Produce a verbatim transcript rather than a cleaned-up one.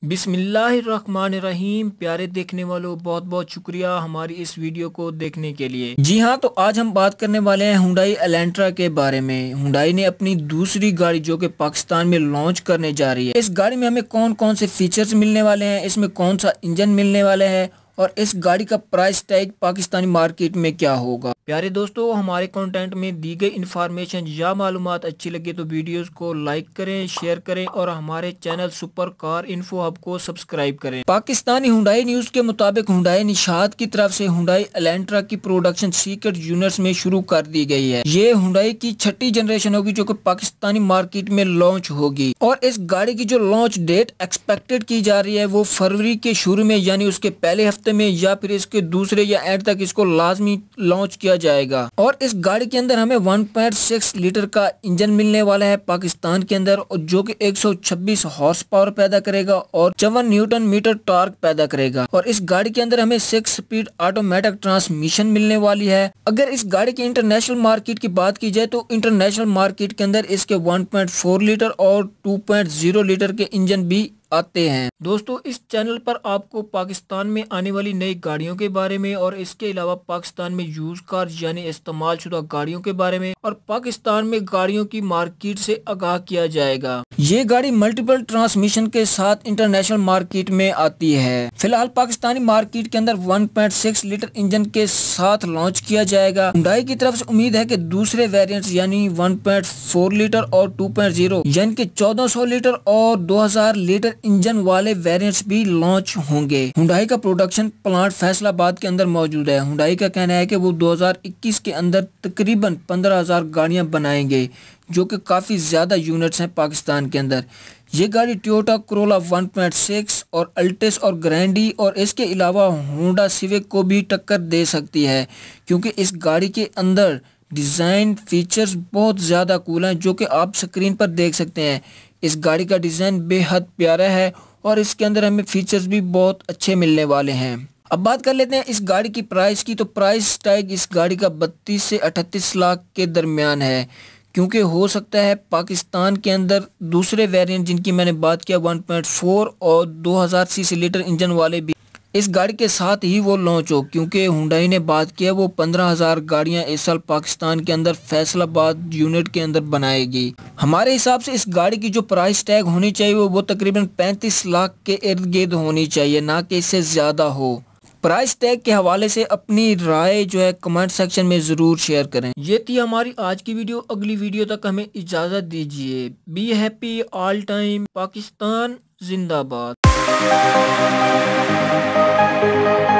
बिस्मिल्लाहिर्रहमानिर्रहीम। प्यारे देखने वालों, बहुत बहुत शुक्रिया हमारी इस वीडियो को देखने के लिए। जी हाँ, तो आज हम बात करने वाले हैं हुंडई एलेंट्रा के बारे में। हुंडई ने अपनी दूसरी गाड़ी जो कि पाकिस्तान में लॉन्च करने जा रही है। इस गाड़ी में हमें कौन कौन से फीचर्स मिलने वाले हैं, इसमें कौन सा इंजन मिलने वाले हैं और इस गाड़ी का प्राइस टैग पाकिस्तानी मार्केट में क्या होगा। प्यारे दोस्तों, हमारे कंटेंट में दी गई इन्फॉर्मेशन या मालूमात अच्छी लगे तो वीडियोस को लाइक करें, शेयर करें और हमारे channel super car info hub को सब्सक्राइब करें। पाकिस्तानी हुंडई न्यूज के मुताबिक हुंडई निशात की तरफ से हुंडई एलेंट्रा की प्रोडक्शन सीक्रेट यूनिट्स में शुरू कर दी गई है। ये हुंडई की छठी जनरेशन होगी जो कि पाकिस्तानी मार्केट में लॉन्च होगी और इस गाड़ी की जो लॉन्च डेट एक्सपेक्टेड की जा रही है वो फरवरी के शुरू में, यानी उसके पहले हफ्ते में या फिर इसके दूसरे या एंड तक इसको लाजमी लॉन्च किया जाएगा। और इस गाड़ी के अंदर हमें वन पॉइंट सिक्स लीटर का इंजन मिलने वाला है पाकिस्तान के अंदर, और जो कि एक सौ छब्बीस हॉर्स पावर पैदा करेगा और चौवन न्यूटन मीटर टॉर्क पैदा करेगा। और इस गाड़ी के अंदर हमें सिक्स स्पीड ऑटोमेटिक ट्रांसमिशन मिलने वाली है। अगर इस गाड़ी की इंटरनेशनल मार्केट की बात की जाए तो इंटरनेशनल मार्केट के अंदर इसके वन पॉइंट फोर लीटर और टू पॉइंट ज़ीरो लीटर के इंजन भी आते हैं। दोस्तों, इस चैनल पर आपको पाकिस्तान में आने वाली नई गाड़ियों के बारे में और इसके अलावा पाकिस्तान में यूज कार यानी इस्तेमाल शुदा गाड़ियों के बारे में और पाकिस्तान में गाड़ियों की मार्केट से आगाह किया जाएगा। ये गाड़ी मल्टीपल ट्रांसमिशन के साथ इंटरनेशनल मार्केट में आती है। फिलहाल पाकिस्तानी मार्केट के अंदर one point six litre engine के साथ लॉन्च किया जाएगा। हुंडई की तरफ से उम्मीद है कि दूसरे वेरिएंट्स यानी वन पॉइंट फोर लीटर और टू पॉइंट ज़ीरो यानी कि चौदह सौ लीटर और दो हज़ार लीटर इंजन वाले वेरिएंट्स भी लॉन्च होंगे। हुंडई का प्रोडक्शन प्लांट फैसलाबाद के अंदर मौजूद है। हुंडई का कहना है कि वो दो हज़ार इक्कीस के अंदर तकरीबन पंद्रह हज़ार गाड़ियां बनाएंगे, जो कि काफ़ी ज़्यादा यूनिट्स हैं पाकिस्तान के अंदर। ये गाड़ी Toyota Corolla one point six और अल्टिस और ग्रैंडी और इसके अलावा होंडा सिविक को भी टक्कर दे सकती है, क्योंकि इस गाड़ी के अंदर डिज़ाइन फीचर्स बहुत ज़्यादा कूल हैं, जो कि आप स्क्रीन पर देख सकते हैं। इस गाड़ी का डिज़ाइन बेहद प्यारा है और इसके अंदर हमें फीचर्स भी बहुत अच्छे मिलने वाले हैं। अब बात कर लेते हैं इस गाड़ी की प्राइस की। तो प्राइस टैग इस गाड़ी का बत्तीस से अड़तीस लाख के दरमियान है, क्योंकि हो सकता है पाकिस्तान के अंदर दूसरे वेरिएंट जिनकी मैंने बात किया वन पॉइंट फोर और दो हज़ार सीसी लीटर इंजन वाले भी इस गाड़ी के साथ ही वो लॉन्च हो, क्योंकि हुंडई ने बात किया वो पंद्रह हज़ार गाड़ियां इस साल पाकिस्तान के अंदर फैसलाबाद यूनिट के अंदर बनाएगी। हमारे हिसाब से इस गाड़ी की जो प्राइस टैग होनी चाहिए वो, वो तकरीबन पैंतीस लाख के इर्द गिर्द होनी चाहिए, ना कि इससे ज़्यादा हो। प्राइस टैग के हवाले से अपनी राय जो है कमेंट सेक्शन में ज़रूर शेयर करें। ये थी हमारी आज की वीडियो। अगली वीडियो तक हमें इजाज़त दीजिए। Be happy all time. Pakistan जिंदाबाद।